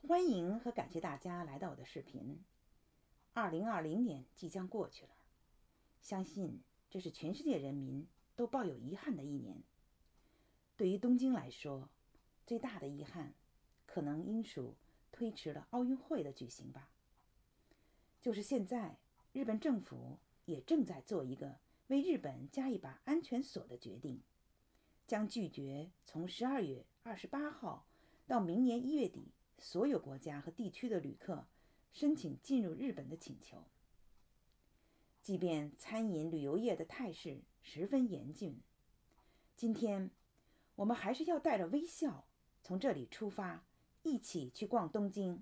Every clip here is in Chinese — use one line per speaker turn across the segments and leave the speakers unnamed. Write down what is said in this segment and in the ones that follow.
欢迎和感谢大家来到我的视频。2020年即将过去了，相信这是全世界人民都抱有遗憾的一年。对于东京来说，最大的遗憾可能应属推迟了奥运会的举行吧。就是现在，日本政府也正在做一个为日本加一把安全锁的决定，将拒绝从12月28号到明年1月底所有国家和地区的旅客申请进入日本的请求。即便餐饮旅游业的态势十分严峻，今天我们还是要带着微笑从这里出发，一起去逛东京。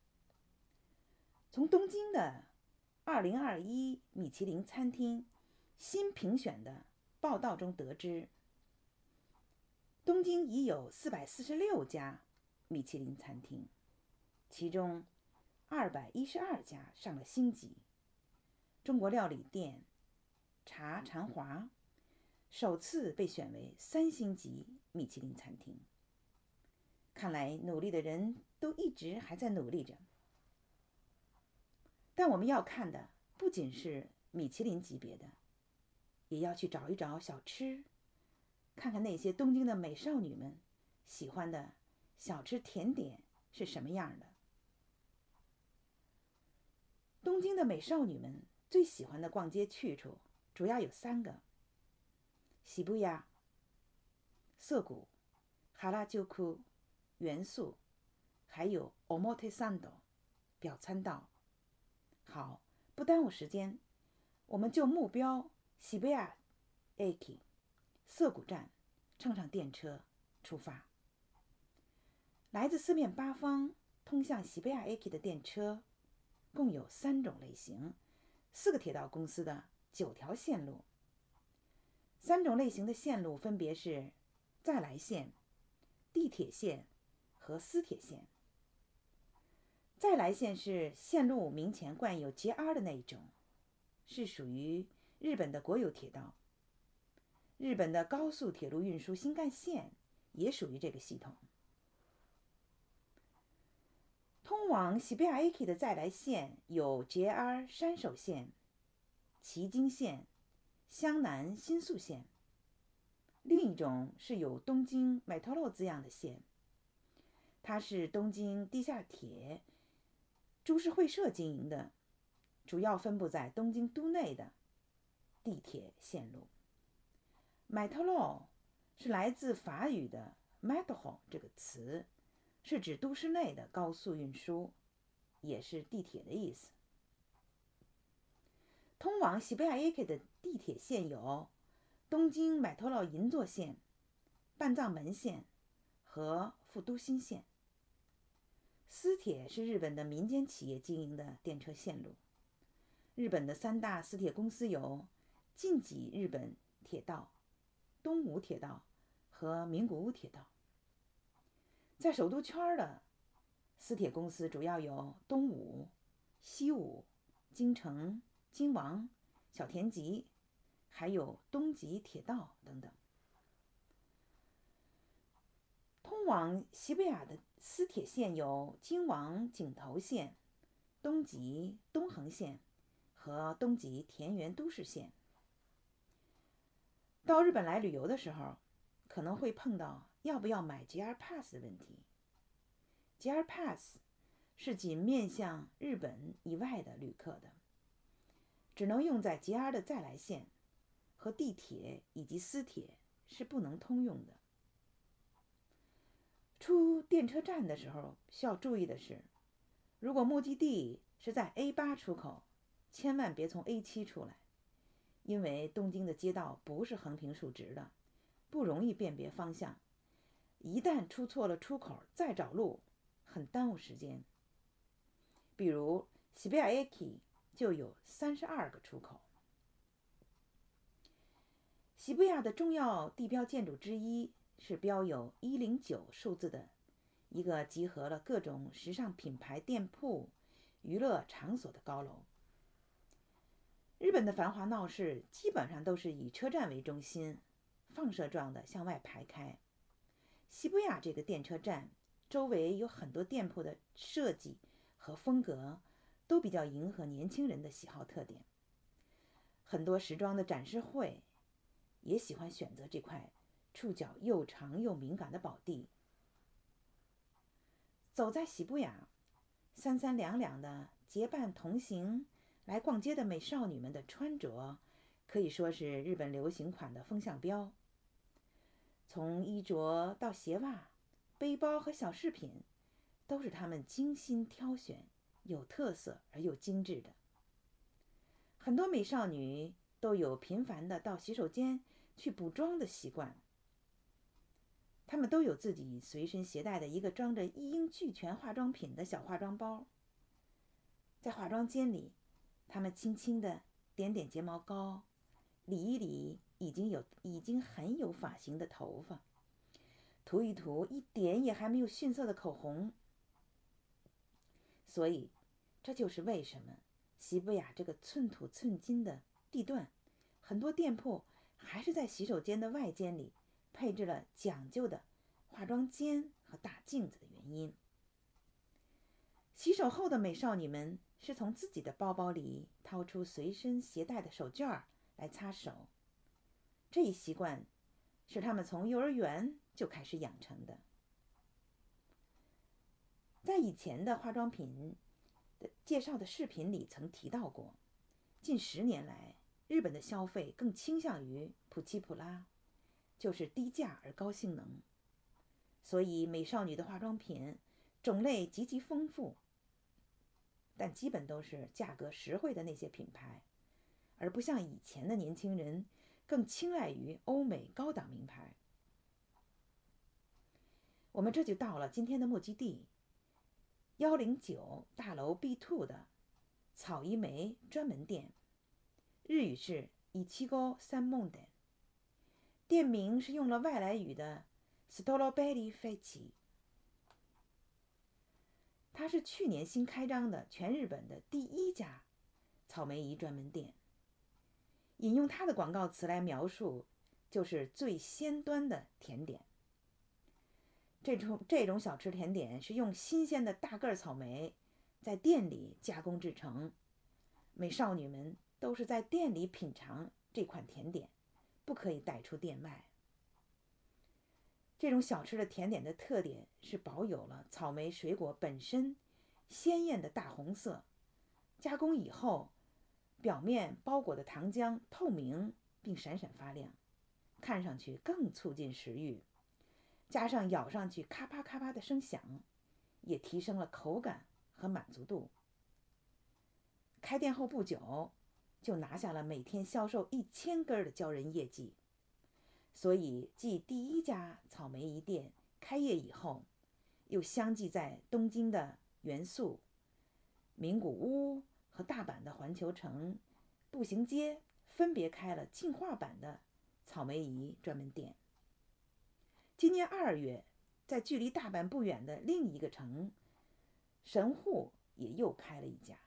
从东京的2021米其林餐厅新评选的报道中得知，东京已有446家米其林餐厅，其中212家上了星级。中国料理店茶禅华首次被选为3星级米其林餐厅。看来努力的人都一直还在努力着。但我们要看的不仅是米其林级别的，也要去找一找小吃，看看那些东京的美少女们喜欢的小吃甜点是什么样的。东京的美少女们最喜欢的逛街去处主要有3个：喜布亚、涩谷、哈拉鸠库、元素，还有 Omotesando 表参道。好，不耽误时间，我们就目标喜布亚 Eki 涩谷站乘上电车出发。来自4面8方通向喜布亚 Eki 的电车共有3种类型，4个铁道公司的9条线路。3种类型的线路分别是在来线、地铁线和私铁线。在来线是线路名前冠有 JR 的那一种，是属于日本的国有铁道。日本的高速铁路运输新干线也属于这个系统。通往喜布亚 Eki 的在来线有 JR 山手线、崎京线、湘南新宿线。另一种是有东京 Metro 字样的线，它是东京地下铁株式会社经营的，主要分布在东京都内的地铁线路。Metro 是来自法语的 métro 这个词，是指都市内的高速运输，也是地铁的意思。通往喜布亚 Eki 的地铁线有东京 Metro 银座线、半藏门线和富都新线。私铁是日本的民间企业经营的电车线路。日本的3大私铁公司有近畿日本铁道、东武铁道和名古屋铁道。在首都圈的私铁公司主要有东武、西武、京成、京王、小田急，还有东急铁道等等。通往喜布亚的私铁线有京王井头线、东急东横线和东急田园都市线。到日本来旅游的时候，可能会碰到要不要买 JR Pass 的问题。JR Pass 是仅面向日本以外的旅客的，只能用在 JR 的在来线，和地铁以及私铁是不能通用的。出电车站的时候需要注意的是，如果目的地是在 A8 出口，千万别从 A7 出来，因为东京的街道不是横平竖直的，不容易辨别方向。一旦出错了出口，再找路很耽误时间。比如喜布亚 Eki 就有32个出口。喜布亚的重要地标建筑之一是标有109数字的一个集合了各种时尚品牌店铺、娱乐场所的高楼。日本的繁华闹市基本上都是以车站为中心，放射状的向外排开。喜布亚这个电车站周围有很多店铺的设计和风格都比较迎合年轻人的喜好特点。很多时装的展示会也喜欢选择这块触角又长又敏感的宝地。走在喜布雅，三三两两的结伴同行来逛街的美少女们的穿着，可以说是日本流行款的风向标。从衣着到鞋袜、背包和小饰品，都是她们精心挑选、有特色而又精致的。很多美少女都有频繁的到洗手间去补妆的习惯。她们都有自己随身携带的一个装着一应俱全化妆品的小化妆包。在化妆间里，她们轻轻地点点睫毛膏，理一理已经很有发型的头发，涂一涂一点也还没有逊色的口红。所以，这就是为什么喜布雅这个寸土寸金的地段，很多店铺还是在洗手间的外间里配置了讲究的化妆间和大镜子的原因。洗手后的美少女们是从自己的包包里掏出随身携带的手绢来擦手，这一习惯是她们从幼儿园就开始养成的。在以前的化妆品的介绍的视频里曾提到过，近10年来，日本的消费更倾向于普奇普拉，就是低价而高性能。所以美少女的化妆品种类极其丰富，但基本都是价格实惠的那些品牌，而不像以前的年轻人更青睐于欧美高档名牌。我们这就到了今天的目的地109大楼 B2 的草一梅专门店，日语是Ichigo Sanmonden，店名是用了外来语的 Strawberry Fetch。它是去年新开张的全日本的第1家草莓仪专门店。引用它的广告词来描述，就是最先端的甜点。这种小吃甜点是用新鲜的大个草莓在店里加工制成，美少女们都是在店里品尝这款甜点，不可以带出店外。这种小吃的甜点的特点是保有了草莓水果本身鲜艳的大红色，加工以后表面包裹的糖浆透明并闪闪发亮，看上去更促进食欲，加上咬上去咔啪咔啪的声响，也提升了口感和满足度。开店后不久就拿下了每天销售1000根的骄人业绩，所以继第1家草莓仪店开业以后，又相继在东京的原宿、名古屋和大阪的环球城步行街分别开了进化版的草莓仪专门店。今年2月，在距离大阪不远的另一个城神户也又开了一家。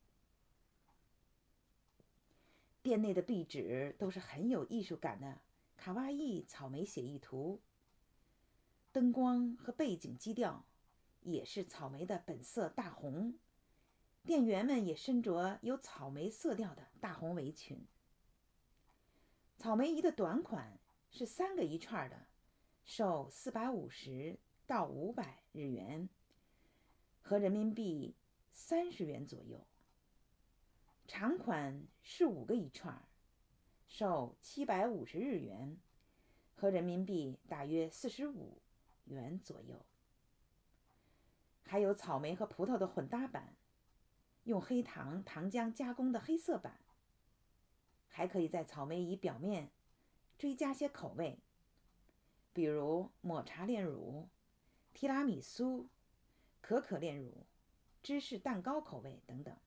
店内的壁纸都是很有艺术感的卡哇伊草莓写意图，灯光和背景基调也是草莓的本色大红，店员们也身着有草莓色调的大红围裙。草莓仪的短款是3个一串的，售450到500日元，合人民币30元左右。长款是5个一串，售750日元，合人民币大约45元左右。还有草莓和葡萄的混搭版，用黑糖糖浆加工的黑色版，还可以在草莓仪表面追加些口味，比如抹茶炼乳、提拉米苏、可可炼乳、芝士蛋糕口味等等。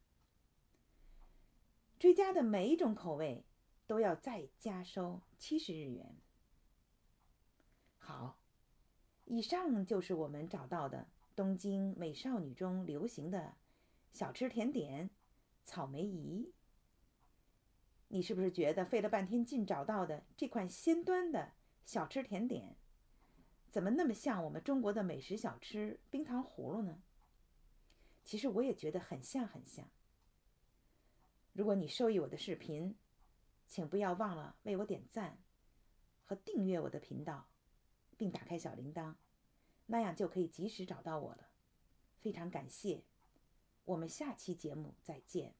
追加的每一种口味都要再加收70日元。好，以上就是我们找到的东京美少女中流行的小吃甜点草莓仪。你是不是觉得费了半天劲找到的这款先端的小吃甜点怎么那么像我们中国的美食小吃冰糖葫芦呢？其实我也觉得很像很像。如果你受益我的视频，请不要忘了为我点赞和订阅我的频道，并打开小铃铛，那样就可以及时找到我了。非常感谢，我们下期节目再见。